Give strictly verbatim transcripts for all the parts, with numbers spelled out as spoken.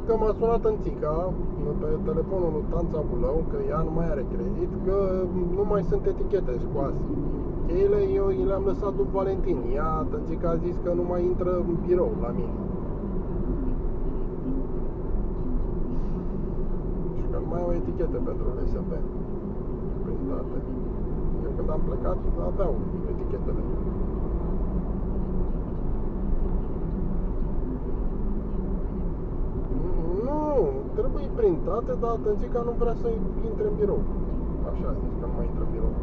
că m-a sunat în țica pe telefonul lui Tanța Bulău, că ea nu mai are credit, că nu mai sunt etichete scoase. Cheile eu le-am lăsat lui Valentin. Ea, tățica, a zis că nu mai intră în birou la mine. Și că nu mai au etichete pentru L S P printate. Eu când am plecat aveau etichetele. Nu, trebuie printate, dar tățica nu vrea să intre în birou. Așa a zis, că nu mai intră în birou.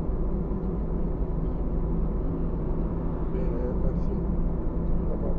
Bine, mersi. Pa, pa.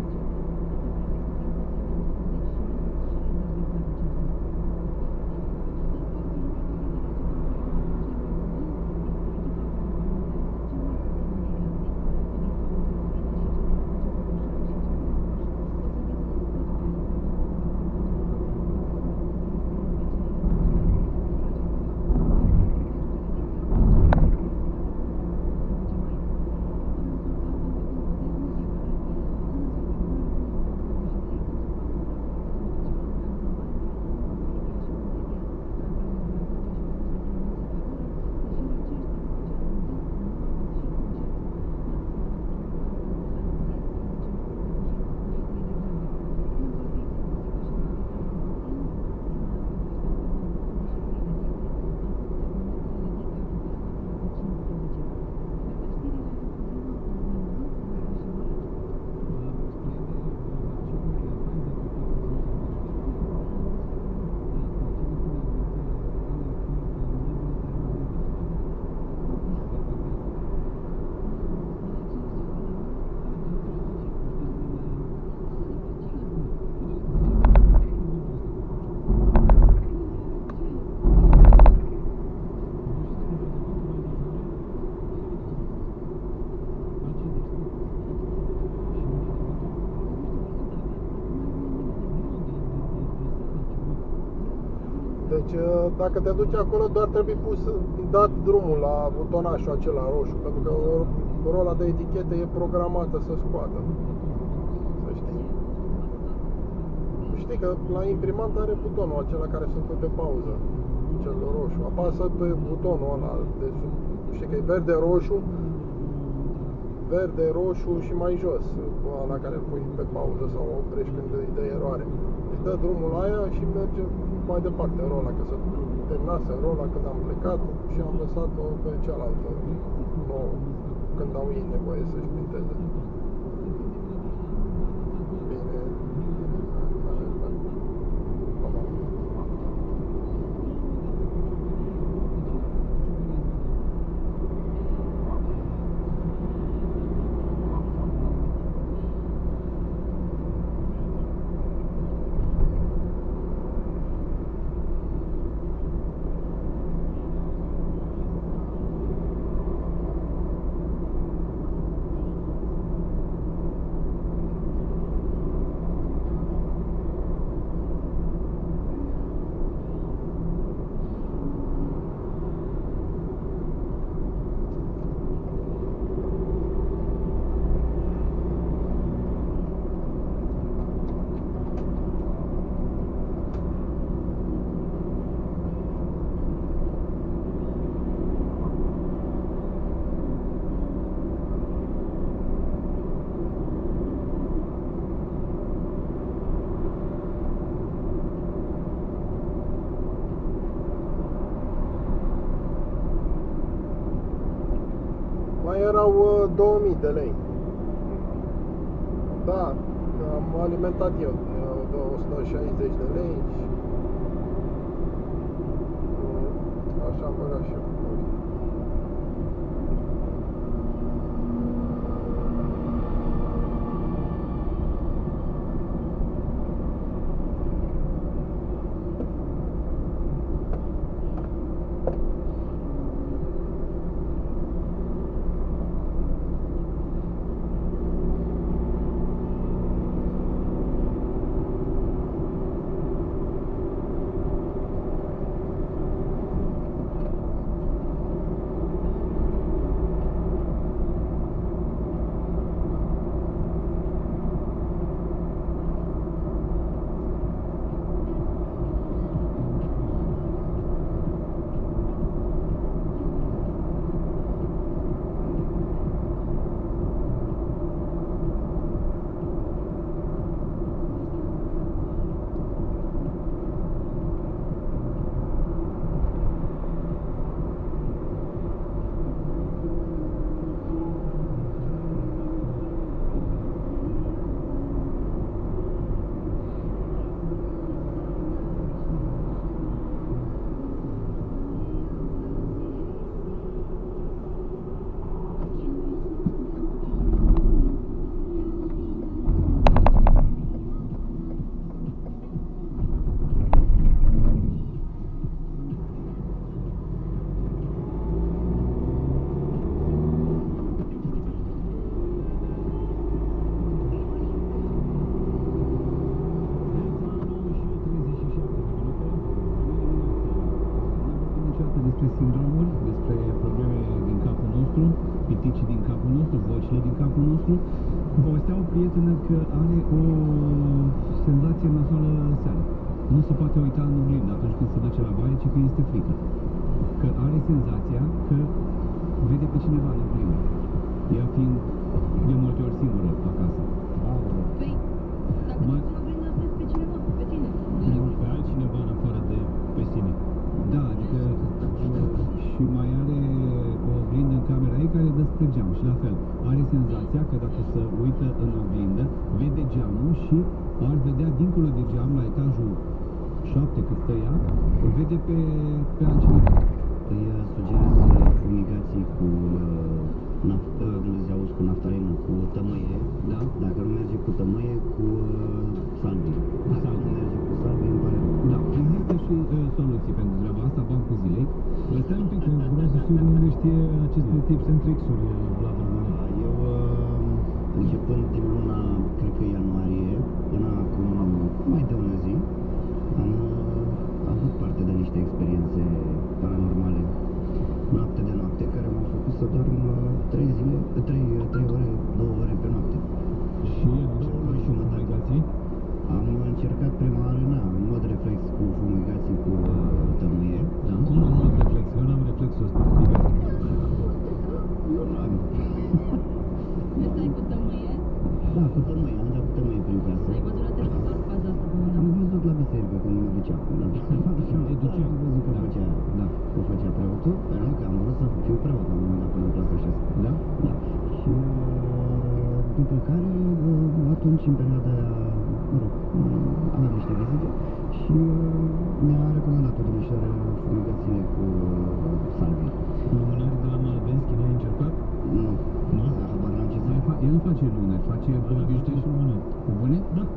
Deci, dacă te duci acolo, doar trebuie pus, dat drumul la butonașul acela roșu, pentru că rola de etichete e programată să scoată. Să știi. Știi că la imprimant are butonul acela care se pune pe pauză, cel roșu. Apasă pe butonul ăla de sub. Știi că e verde-roșu, verde-roșu și mai jos, la care îl pui pe pauză sau oprești când îi dă eroare. Îi dă drumul la aia și merge mai departe rola, că se terminase rola când am plecat și am lăsat-o pe cealaltă nouă, când au ei nevoie să-și printeze. Bine. Mai erau două mii de lei. Da, am alimentat eu de o sută șaizeci de lei și așa am băgat și eu. despre sindromuri, despre probleme din capul nostru, piticii din capul nostru, vocile din capul nostru. Povestea o prietenă că are o senzație nasoală seara. Nu se poate uita în oglindă atunci când se duce la baie, ci că este frică. Că are senzația că vede pe cineva în oglindă. Ea fiind de multe ori singură acasă. Păi, dacă Mai- tu în oglindă vezi pe cineva, pe tine. Pe altcineva în afară de pe sine. Da, adică și mai are o oglindă în camera ei care dă spre geam și la fel are senzația că dacă se uită în oglindă, vede geamul și ar vedea dincolo de geam, la etajul șapte cât stă ea, îl vede pe, pe altcineva. Îi uh, sugerez uh, fumigații cu uh, naft, uh, cum se auzi, cu naftalină, cu tămâie. Da? Dacă nu merge cu tămâie, cu uh, salvie. Dacă salvie. nu merge cu salvie, îmi pare rău. Da, există și uh, soluții pentru treaba asta, bancul zilei. Stai un pic, că vreau să știu de unde știe aceste tips and tricks-uri, Vlad Român. Uh, Eu, uh, începând din luna, cred că ianuarie, până acum mai de o zi, am uh, avut parte de niște experiențe paranormale noapte de noapte, care m-au făcut să dorm trei zile, trei ore, două ore pe noapte. Și două luni și fumigații? Am încercat prima oară, na, în mod reflex cu fumigații cu uh, tămâie. Da, cum în mod reflex? Eu n-am reflexul ăsta. Eu nu am. Stai cu tămâie. Da, cu tămâie, am dat cu tămâie prin casă. Ai văzut la televizor faza asta pe Am undeva? văzut la biserică când mă duceam. Mă duceam, Te duceam. am văzut că Da. făcea, Da. că făcea preotul, dar nu, că am vrut să fiu preot la un moment dat până în clasa șase. Da? Da. Și uh, după care, uh, atunci, în perioada aia, mă rog, uh, am avut niște vizite și uh, mi-a recomandat o domnișoară fumigațiile cu uh, salvie. Lumânări de la Malbenski, n-ai încercat? Nu. Nu? Habar n-am ce să El, fa- el nu face lumânări, face niște și lumânări. Cu bune? Da.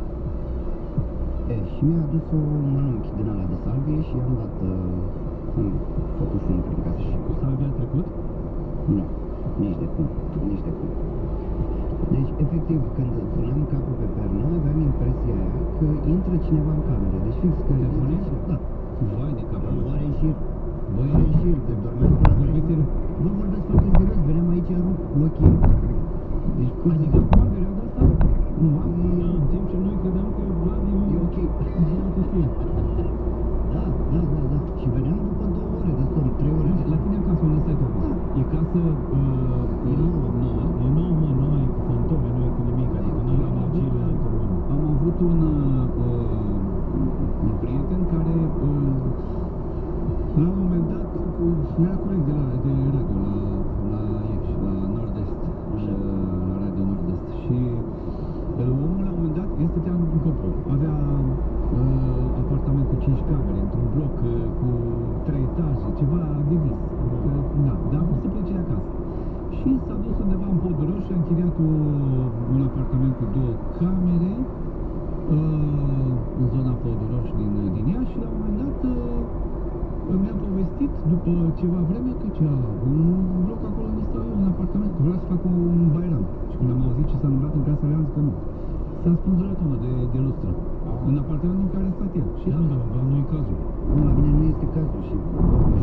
E, și mi-a adus o mănunchi din ala de salvie și i-am dat, uh, am făcut fum prin casă. Și cu salvia a trecut? Nu, nici de cum, nici de cum. Deci, efectiv, când puneam capul pe pernă, aveam impresia aia că intră cineva în cameră. Deci fix că... Te bune? Da. Vai de capul. Ore în șir. Băi, Ore în șir, de dormeam până la vorbiți serios? Nu vorbesc foarte serios, veneam aici, rup ochii. Deci, cum Adică zic, acum, în perioada asta? nu, Am, în timp ce noi credeam că Vlad e e ok. ok. Da, da, da, da. Și veneam după două ore de somn, trei ore de La somn. tine acasă, unde stai tu acum? E casă uh, E nouă. nouă. E nouă, mă, nouă, e cu fantome, nu e cu nimic. Adică nu e energiile altor oameni. Am avut un, uh, un prieten care uh, la un moment dat cu, era coleg de, la, de radio la, la Iași, la Nord-Est, Așa. uh, la Radio Nord-Est. Și uh, omul la un moment dat, el stătea în Copru. Avea uh, apartament cu cinci camere, într-un bloc uh, cu trei etaje, ceva de vis. Că, da, dar a vrut să plece de acasă. Și s-a dus undeva în Poduroș și a închiriat o, un apartament cu două camere uh, în zona Poduroș din, din Iași și la un moment dat uh, mi-a povestit după ceva vreme că cea, un bloc acolo unde stau eu, un apartament, vreau să fac un bairam. Și când am auzit ce s-a întâmplat în casa lui, am zis că nu. S-a spânzurat unul de, de lustră în apartamentul în care a stat el. Și am dat, dar nu e cazul. Nu, la mine nu este cazul și